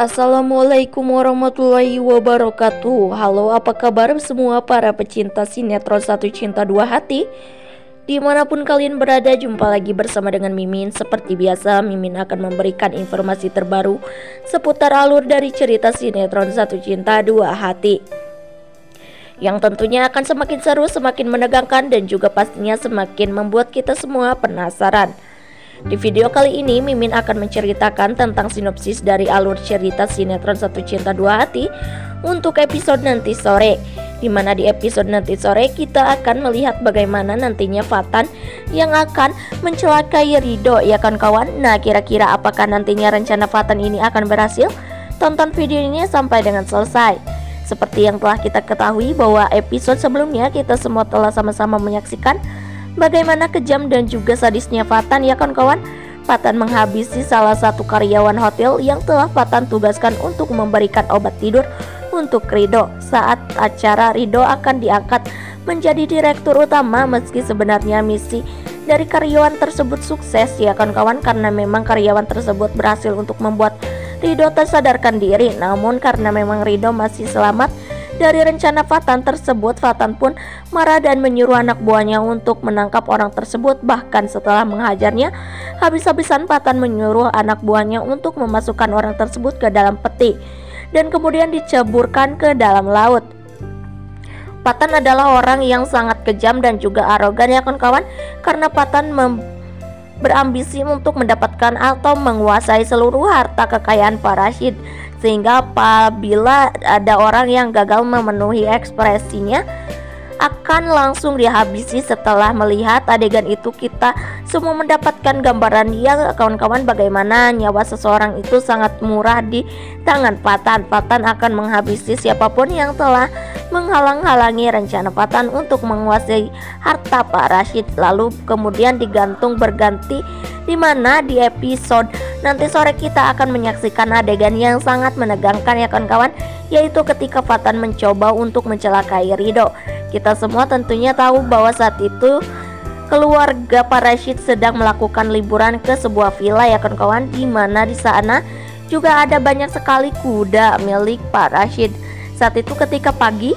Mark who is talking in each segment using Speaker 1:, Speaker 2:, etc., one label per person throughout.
Speaker 1: Assalamualaikum warahmatullahi wabarakatuh. Halo, apa kabar semua para pecinta sinetron Satu Cinta Dua Hati? Dimanapun kalian berada, jumpa lagi bersama dengan Mimin. Seperti biasa, Mimin akan memberikan informasi terbaru seputar alur dari cerita sinetron Satu Cinta Dua Hati, yang tentunya akan semakin seru, semakin menegangkan, dan juga pastinya semakin membuat kita semua penasaran. Di video kali ini, Mimin akan menceritakan tentang sinopsis dari alur cerita sinetron Satu Cinta Dua Hati untuk episode nanti sore. Dimana di episode nanti sore kita akan melihat bagaimana nantinya Fatan yang akan mencelakai Ridho, ya kan kawan? Nah, kira-kira apakah nantinya rencana Fatan ini akan berhasil? Tonton video ini sampai dengan selesai. Seperti yang telah kita ketahui bahwa episode sebelumnya kita semua telah sama-sama menyaksikan bagaimana kejam dan juga sadisnya Fatan, ya kawan-kawan. Fatan menghabisi salah satu karyawan hotel yang telah Fatan tugaskan untuk memberikan obat tidur untuk Ridho saat acara Ridho akan diangkat menjadi direktur utama, meski sebenarnya misi dari karyawan tersebut sukses, ya kawan-kawan, karena memang karyawan tersebut berhasil untuk membuat Ridho tersadarkan diri. Namun karena memang Ridho masih selamat dari rencana Fatan tersebut, Fatan pun marah dan menyuruh anak buahnya untuk menangkap orang tersebut. Bahkan setelah menghajarnya habis-habisan, Fatan menyuruh anak buahnya untuk memasukkan orang tersebut ke dalam peti dan kemudian diceburkan ke dalam laut. Fatan adalah orang yang sangat kejam dan juga arogan, ya kawan-kawan, karena Fatan berambisi untuk mendapatkan atau menguasai seluruh harta kekayaan Pak Rashid, sehingga apabila ada orang yang gagal memenuhi ekspresinya akan langsung dihabisi. Setelah melihat adegan itu, kita semua mendapatkan gambaran yang kawan-kawan bagaimana nyawa seseorang itu sangat murah di tangan Fatan. Fatan akan menghabisi siapapun yang telah menghalang-halangi rencana Fatan untuk menguasai harta Pak Rashid. Lalu kemudian digantung berganti, dimana di episode nanti sore kita akan menyaksikan adegan yang sangat menegangkan, ya kawan-kawan, yaitu ketika Fatan mencoba untuk mencelakai Ridho. Kita semua tentunya tahu bahwa saat itu keluarga Pak Rashid sedang melakukan liburan ke sebuah villa, ya kawan-kawan, di mana di sana juga ada banyak sekali kuda milik Pak Rashid. Saat itu ketika pagi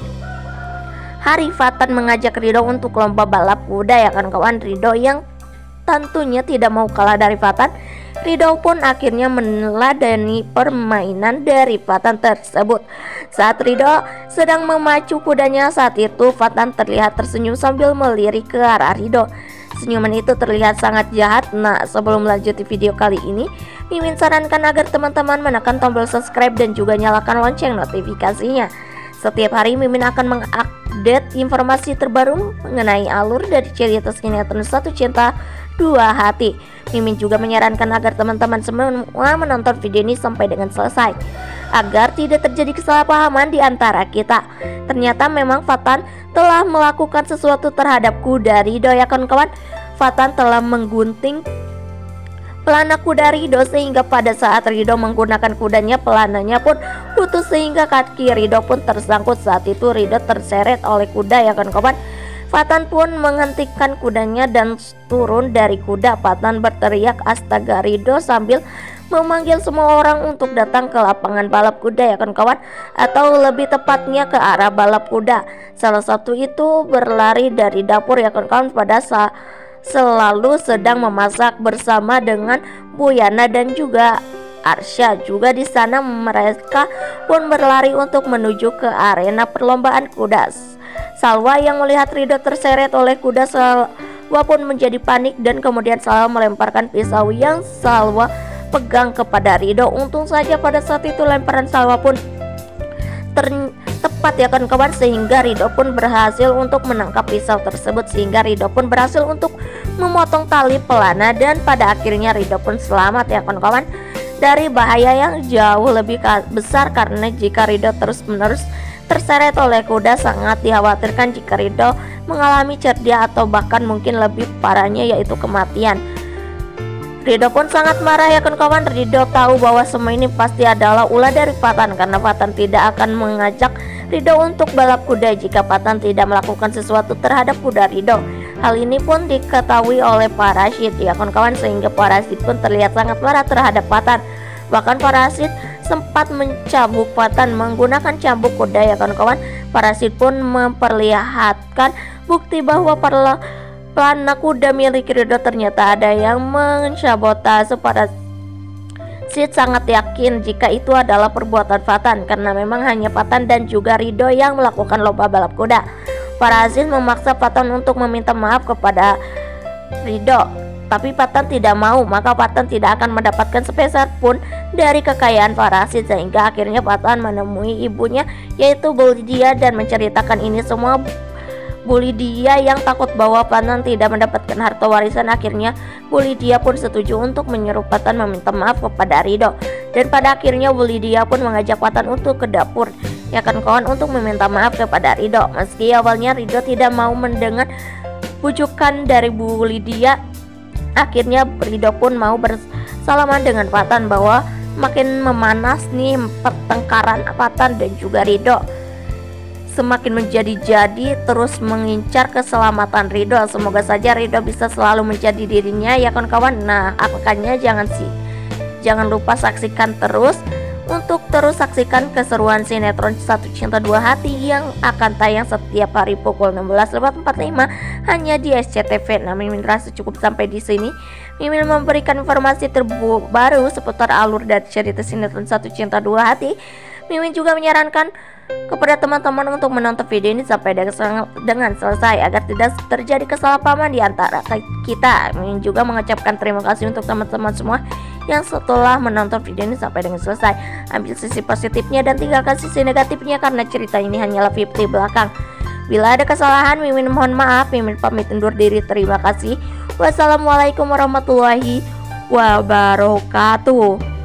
Speaker 1: hari, Fatan mengajak Ridho untuk lomba balap kuda, ya kawan-kawan. Ridho yang tentunya tidak mau kalah dari Fatan, Ridho pun akhirnya meneladani permainan dari Fatan tersebut. Saat Ridho sedang memacu kudanya, saat itu Fatan terlihat tersenyum sambil melirik ke arah Ridho. Senyuman itu terlihat sangat jahat. Nah, sebelum lanjut di video kali ini, Mimin sarankan agar teman-teman menekan tombol subscribe dan juga nyalakan lonceng notifikasinya. Setiap hari Mimin akan mengupdate informasi terbaru mengenai alur dari cerita sinetron Satu Cinta Dua Hati. Mimin juga menyarankan agar teman-teman semua menonton video ini sampai dengan selesai, agar tidak terjadi kesalahpahaman di antara kita. Ternyata memang Fatan telah melakukan sesuatu terhadap kuda Ridho, ya kawan-kawan. Fatan telah menggunting pelana kuda Ridho, sehingga pada saat Ridho menggunakan kudanya, pelananya pun putus sehingga kaki Ridho pun tersangkut. Saat itu Ridho terseret oleh kuda, ya kawan-kawan. Fatan pun menghentikan kudanya dan turun dari kuda. Fatan berteriak astaga Ridho sambil memanggil semua orang untuk datang ke lapangan balap kuda, ya kawan-kawan, atau lebih tepatnya ke arah balap kuda. Salah satu itu berlari dari dapur, ya kawan-kawan, pada selalu sedang memasak bersama dengan Bu Yana dan juga Arsya. Juga di sana mereka pun berlari untuk menuju ke arena perlombaan kuda. Salwa yang melihat Ridho terseret oleh kuda, Salwa pun menjadi panik dan kemudian Salwa melemparkan pisau yang Salwa pegang kepada Ridho. Untung saja pada saat itu lemparan Salwa pun tepat, ya kawan-kawan, sehingga Ridho pun berhasil untuk menangkap pisau tersebut, sehingga Ridho pun berhasil untuk memotong tali pelana dan pada akhirnya Ridho pun selamat, ya kawan-kawan, dari bahaya yang jauh lebih besar. Karena jika Ridho terus-menerus terseret oleh kuda, sangat dikhawatirkan jika Ridho mengalami cedera atau bahkan mungkin lebih parahnya yaitu kematian. Ridho pun sangat marah, ya kawan-kawan. Ridho tahu bahwa semua ini pasti adalah ulah dari Fatan, karena Fatan tidak akan mengajak Ridho untuk balap kuda jika Fatan tidak melakukan sesuatu terhadap kuda Ridho. Hal ini pun diketahui oleh Pak Rashid, ya kawan-kawan, sehingga Pak Rashid pun terlihat sangat marah terhadap Fatan. Bahkan Pak Rashid sempat mencambuk Fatan menggunakan cambuk kuda ya kawan-kawan. Parasit pun memperlihatkan bukti bahwa pelana kuda milik Ridho ternyata ada yang mensabotase. Parasit sangat yakin jika itu adalah perbuatan Fatan karena memang hanya Fatan dan juga Ridho yang melakukan lomba balap kuda. Parasit memaksa Fatan untuk meminta maaf kepada Ridho. Tapi Fatan tidak mau, maka Fatan tidak akan mendapatkan sepeser pun dari kekayaan Parasit. Sehingga akhirnya Fatan menemui ibunya yaitu Bu Lydia dan menceritakan ini semua. Bu Lydia yang takut bahwa Fatan tidak mendapatkan harta warisan, akhirnya Bu Lydia pun setuju untuk menyuruh Fatan meminta maaf kepada Ridho. Dan pada akhirnya Bu Lydia pun mengajak Fatan untuk ke dapur ya kan kawan, untuk meminta maaf kepada Ridho. Meski awalnya Ridho tidak mau mendengar bujukan dari Bu Lydia, akhirnya Ridho pun mau bersalaman dengan Fatan. Bahwa makin memanas nih pertengkaran Fatan dan juga Ridho, semakin menjadi-jadi terus mengincar keselamatan Ridho. Semoga saja Ridho bisa selalu menjadi dirinya ya kawan-kawan. Nah, makanya jangan lupa saksikan terus saksikan keseruan sinetron Satu Cinta Dua Hati yang akan tayang setiap hari pukul 16.45 hanya di SCTV. Nah, Mimin rasa cukup sampai di sini. Mimin memberikan informasi terbaru seputar alur dari cerita sinetron Satu Cinta Dua Hati. Mimin juga menyarankan kepada teman-teman untuk menonton video ini sampai dengan selesai agar tidak terjadi kesalahpahaman di antara kita. Mimin juga mengucapkan terima kasih untuk teman-teman semua yang setelah menonton video ini sampai dengan selesai. Ambil sisi positifnya dan tinggalkan sisi negatifnya karena cerita ini hanyalah 50 belakang. Bila ada kesalahan, Mimin mohon maaf. Mimin pamit undur diri. Terima kasih. Wassalamualaikum warahmatullahi wabarakatuh.